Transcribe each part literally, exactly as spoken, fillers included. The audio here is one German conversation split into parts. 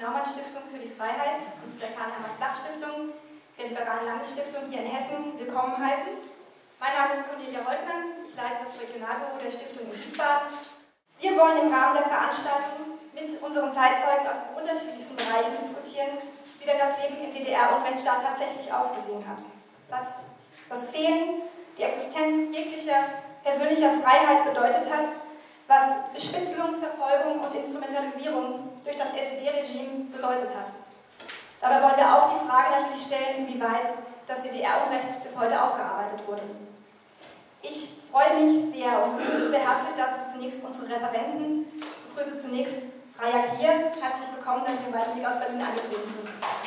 Naumann-Stiftung für die Freiheit und der Karl-Hermann-Flach-Stiftung der Liberalen Landesstiftung hier in Hessen willkommen heißen. Mein Name ist Cornelia Holtmann, ich leite das Regionalbüro der Stiftung in Wiesbaden. Wir wollen im Rahmen der Veranstaltung mit unseren Zeitzeugen aus den unterschiedlichsten Bereichen diskutieren, wie denn das Leben im D D R-Unrechtsstaat tatsächlich ausgesehen hat. Was das Fehlen, die Existenz jeglicher persönlicher Freiheit bedeutet hat, was Bespitzelung, Verfolgung und Instrumentalisierung durch das S E D-Regime bedeutet hat. Dabei wollen wir auch die Frage natürlich stellen, inwieweit das D D R-Unrecht bis heute aufgearbeitet wurde. Ich freue mich sehr und begrüße sehr herzlich dazu zunächst unsere Referenten. Ich begrüße zunächst Freya Klier. Herzlich willkommen, dass wir beiden aus Berlin angetreten sind.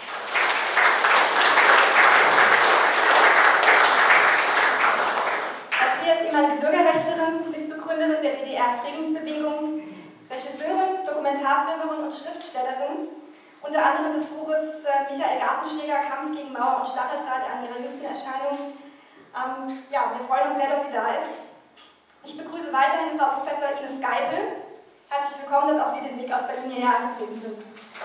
Frau Klier ist ehemalige Bürgerrechtlerin, Mitbegründerin der D D R-Friedensbewegung, Regisseurin, Dokumentarfilmerin und Schriftstellerin, unter anderem des Buches äh, Michael Gartenschläger, Kampf gegen Mauer und Stacheldraht an ihrer jüngsten Erscheinung. Ähm, ja, wir freuen uns sehr, dass sie da ist. Ich begrüße weiterhin Frau Professor Ines Geipel. Herzlich willkommen, dass auch Sie den Weg aus Berlin hierher angetreten sind.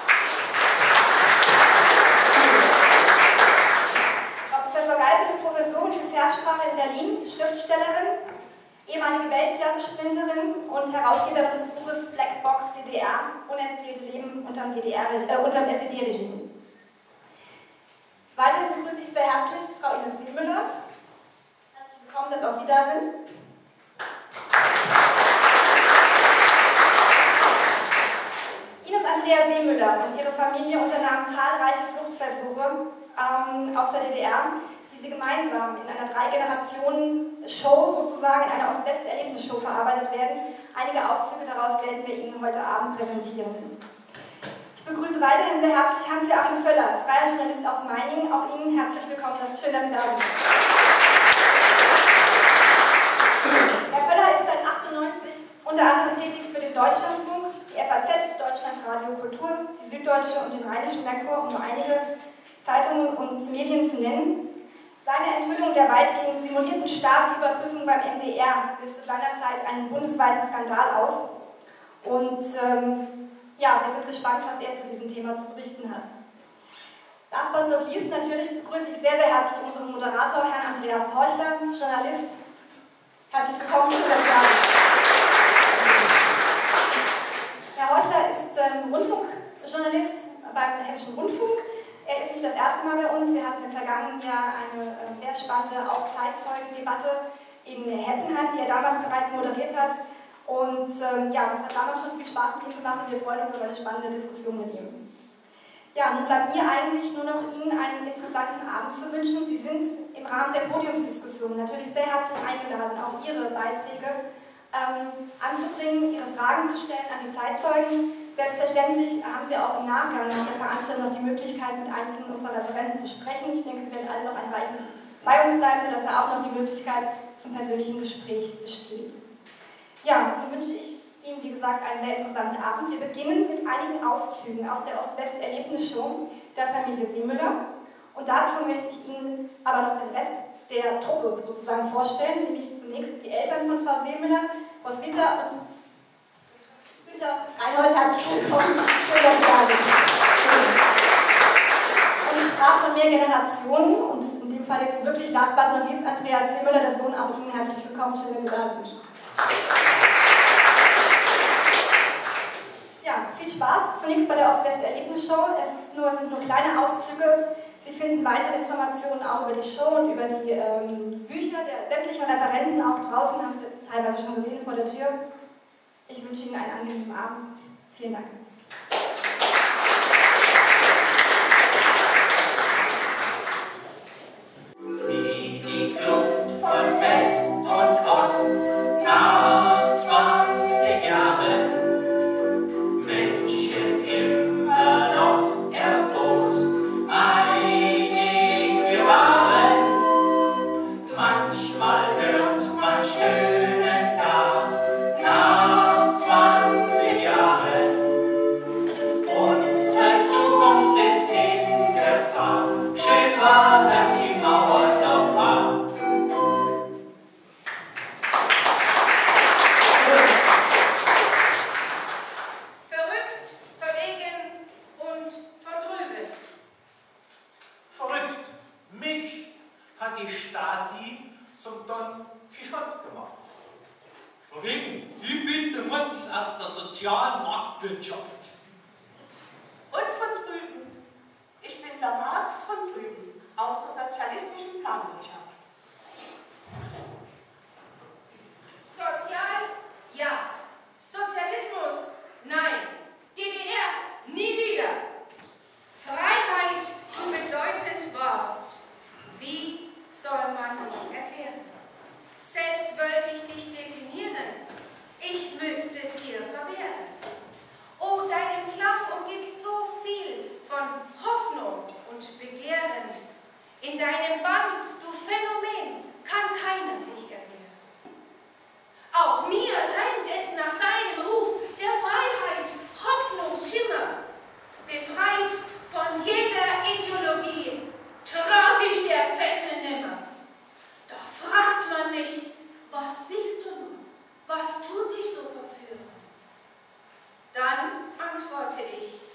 Frau Professor Geipel ist Professorin für Versprache in Berlin, Schriftstellerin, ehemalige Weltklasse-Sprinterin und Herausgeberin des Buches Black Box D D R, unerzählte Leben unterm, D D R, äh, unterm S E D-Regime. Weiterhin begrüße ich sehr herzlich Frau Ines Seemüller. Herzlich willkommen, dass auch Sie da sind. Ines Andrea Seemüller und ihre Familie unternahmen zahlreiche Fluchtversuche ähm, aus der D D R, die sie gemeinsam in einer Drei-Generationen-Show, sozusagen in einer Ost-West-Erlebnis-Show verarbeitet werden. Einige Auszüge daraus werden wir Ihnen heute Abend präsentieren. Ich begrüße weiterhin sehr herzlich Hans-Joachim Völler, freier Journalist aus Meiningen. Auch Ihnen herzlich willkommen. Schön, dass Sie da sind. Herr Völler ist seit achtundneunzig unter anderem tätig für den Deutschlandfunk, die F A Z, Deutschlandradio Kultur, die Süddeutsche und den Rheinischen Merkur, um nur einige Zeitungen und Medien zu nennen. Seine Enthüllung der weitgehend simulierten Stasi-Überprüfung beim M D R löste seinerzeit einen bundesweiten Skandal aus. Und ähm, ja, wir sind gespannt, was er zu diesem Thema zu berichten hat. Last but not least, natürlich begrüße ich sehr, sehr herzlich unseren Moderator, Herrn Andreas Heuchler, Journalist. Herzlich willkommen, schön, dass Sie da sind. Herr Heuchler ist ähm, Rundfunkjournalist beim Hessischen Rundfunk. Er ist nicht das erste Mal bei uns. Wir hatten im vergangenen Jahr eine äh, sehr spannende auch Zeitzeugendebatte in Heppenheim, die er damals bereits moderiert hat. Und ähm, ja, das hat damals schon viel Spaß mit ihm gemacht und wir freuen uns über eine spannende Diskussion mit ihm. Ja, nun bleibt mir eigentlich nur noch Ihnen einen interessanten Abend zu wünschen. Sie sind im Rahmen der Podiumsdiskussion natürlich sehr herzlich eingeladen, auch Ihre Beiträge ähm, anzubringen, Ihre Fragen zu stellen an die Zeitzeugen. Selbstverständlich haben Sie auch im Nachgang nach der Veranstaltung noch die Möglichkeit, mit einzelnen unserer Referenten zu sprechen. Ich denke, Sie werden alle noch ein Weilchen bei uns bleiben, sodass da auch noch die Möglichkeit zum persönlichen Gespräch besteht. Ja, nun wünsche ich Ihnen, wie gesagt, einen sehr interessanten Abend. Wir beginnen mit einigen Auszügen aus der Ost-West-Erlebnis-Show der Familie Seemüller. Und dazu möchte ich Ihnen aber noch den Rest der Truppe sozusagen vorstellen, nämlich zunächst die Eltern von Frau Seemüller, Frau Switter und Günther Reinhold, herzlich willkommen. Schön, dass Sie da sind. Und ich sprach von mehr Generationen und in dem Fall jetzt wirklich last but not least Andreas Seemüller, der Sohn, auch Ihnen herzlich willkommen. Schön, dass Sie da sind. Ja, viel Spaß. Zunächst bei der Ost-West-Erlebnis-Show. Es ist nur, sind nur kleine Auszüge. Sie finden weitere Informationen auch über die Show und über die ähm, Bücher der sämtlichen Referenten auch draußen, haben Sie teilweise schon gesehen vor der Tür. Ich wünsche Ihnen einen angenehmen Abend. Vielen Dank. Sieh die Kluft von West und Ost nach zwanzig Jahren. Menschen immer noch erbost, einig wir waren. Manchmal hört man Stöhnen da nach zwanzig Jahren. hat die Stasi zum Don Quixote gemacht. Von wegen, ich bin der Mutz aus der sozialen Marktwirtschaft. Und von drüben, ich bin der Marx von drüben, aus der sozialistischen Planwirtschaft. Sozial? Ja. Sozialismus? Nein. D D R? Nie wieder. Freiheit, bedeutend Wort. Wie soll man dich erklären? Selbst wollte ich dich definieren. Ich müsste es dir verwehren. Oh, deinen Klang umgibt so viel von Hoffnung und Begehren. In deinem Bann, du Phänomen, kann keiner sich erwehren. Auch mir drängt es nach deinem Ruf der Freiheit, Hoffnungsschimmer. Befreit von jeder Ideologie, trag ich der Fessel nimmer. Doch fragt man mich, was willst du nur? Was tut dich so verführen? Dann antworte ich,